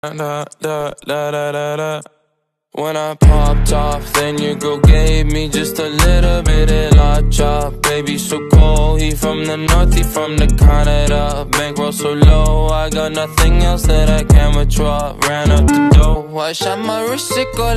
Da, da, da, da, da, da. When I popped off, then your girl gave me just a little bit of la chop. Baby so cold, he from the north, he from the Canada. Bankroll so low, I got nothing else that I can withdraw. Ran up the dough, I shot my wrist, it go